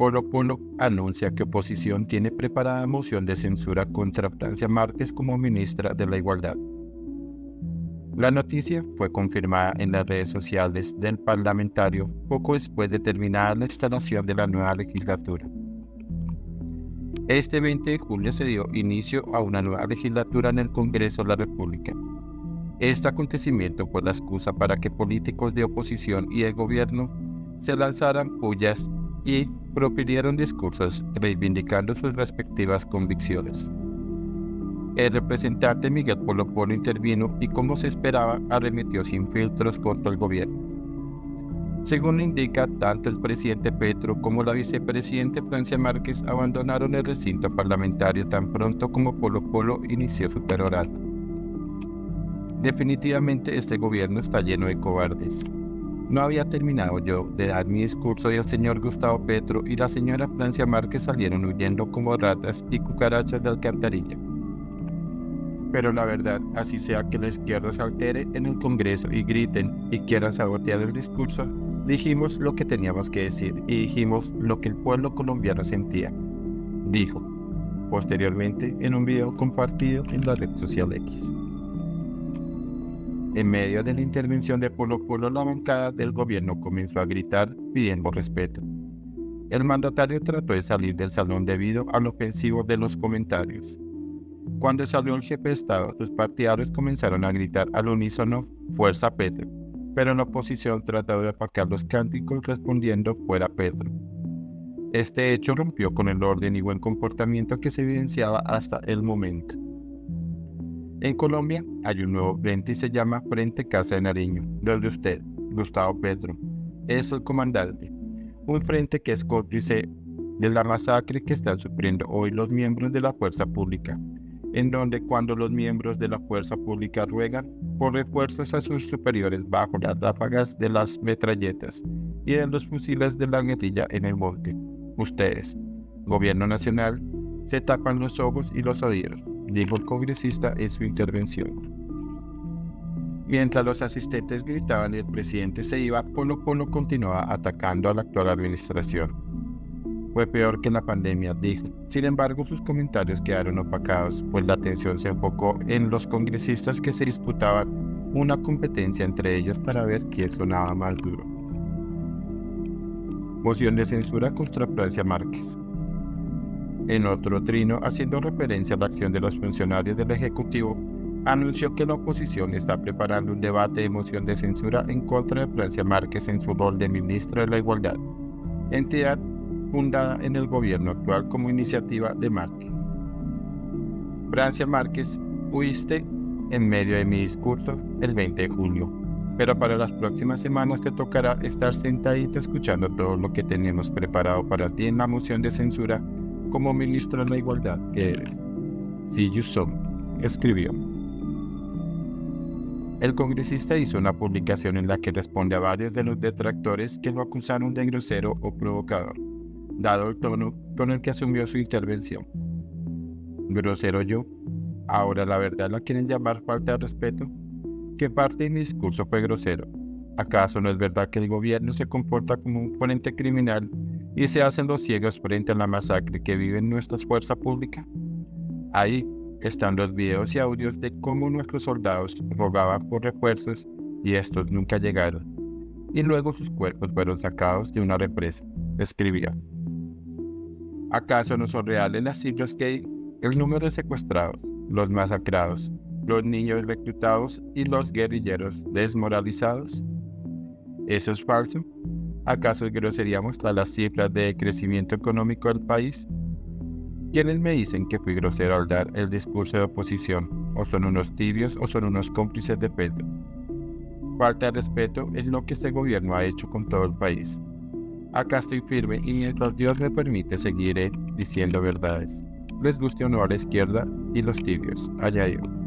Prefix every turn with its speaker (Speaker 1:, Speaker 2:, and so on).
Speaker 1: Polo Polo anuncia que oposición tiene preparada moción de censura contra Francia Márquez como ministra de la Igualdad. La noticia fue confirmada en las redes sociales del parlamentario poco después de terminada la instalación de la nueva legislatura. Este 20 de julio se dio inicio a una nueva legislatura en el Congreso de la República. Este acontecimiento fue la excusa para que políticos de oposición y de gobierno se lanzaran pullas y profirieron discursos reivindicando sus respectivas convicciones. El representante Miguel Polo Polo intervino y, como se esperaba, arremetió sin filtros contra el gobierno. Según indica, tanto el presidente Petro como la vicepresidenta Francia Márquez abandonaron el recinto parlamentario tan pronto como Polo Polo inició su perorato. Definitivamente este gobierno está lleno de cobardes. No había terminado yo de dar mi discurso y el señor Gustavo Petro y la señora Francia Márquez salieron huyendo como ratas y cucarachas de alcantarilla. Pero la verdad, así sea que la izquierda se altere en el Congreso y griten y quieran sabotear el discurso, dijimos lo que teníamos que decir y dijimos lo que el pueblo colombiano sentía, dijo, posteriormente en un video compartido en la red social X. En medio de la intervención de Polo Polo, la bancada del gobierno comenzó a gritar pidiendo respeto. El mandatario trató de salir del salón debido al ofensivo de los comentarios. Cuando salió el jefe de Estado, sus partidarios comenzaron a gritar al unísono «Fuerza Petro», pero la oposición trató de apacar los cánticos respondiendo «Fuera Petro». Este hecho rompió con el orden y buen comportamiento que se evidenciaba hasta el momento. En Colombia hay un nuevo frente y se llama Frente Casa de Nariño, donde usted, Gustavo Petro, es el comandante. Un frente que es cómplice de la masacre que están sufriendo hoy los miembros de la fuerza pública, en donde cuando los miembros de la fuerza pública ruegan por refuerzos a sus superiores bajo las ráfagas de las metralletas y de los fusiles de la guerrilla en el monte, ustedes, gobierno nacional, se tapan los ojos y los oídos, dijo el congresista en su intervención. Mientras los asistentes gritaban y el presidente se iba, Polo Polo continuaba atacando a la actual administración. Fue peor que la pandemia, dijo. Sin embargo, sus comentarios quedaron opacados, pues la atención se enfocó en los congresistas que se disputaban una competencia entre ellos para ver quién sonaba más duro. Moción de censura contra Francia Márquez. En otro trino, haciendo referencia a la acción de los funcionarios del Ejecutivo, anunció que la oposición está preparando un debate de moción de censura en contra de Francia Márquez en su rol de ministra de la Igualdad, entidad fundada en el gobierno actual como iniciativa de Márquez. Francia Márquez, huiste en medio de mi discurso el 20 de julio, pero para las próximas semanas te tocará estar sentadita escuchando todo lo que tenemos preparado para ti en la moción de censura como ministro de la Igualdad que eres. See you soon, escribió. El congresista hizo una publicación en la que responde a varios de los detractores que lo acusaron de grosero o provocador, dado el tono con el que asumió su intervención. ¿Grosero yo? ¿Ahora la verdad la quieren llamar falta de respeto? ¿Qué parte de mi discurso fue grosero? ¿Acaso no es verdad que el gobierno se comporta como un ponente criminal y se hacen los ciegos frente a la masacre que vive nuestra fuerza pública? Ahí están los videos y audios de cómo nuestros soldados rogaban por refuerzos y estos nunca llegaron, y luego sus cuerpos fueron sacados de una represa, escribía. ¿Acaso no son reales las cifras que hay? El número de secuestrados, los masacrados, los niños reclutados y los guerrilleros desmoralizados. ¿Eso es falso? ¿Acaso es grosería mostrar las cifras de crecimiento económico del país? ¿Quiénes me dicen que fui grosero al dar el discurso de oposición? ¿O son unos tibios o son unos cómplices de Petro? Falta de respeto es lo que este gobierno ha hecho con todo el país. Acá estoy firme y mientras Dios me permite seguiré diciendo verdades, les guste o no a la izquierda y los tibios, añadió.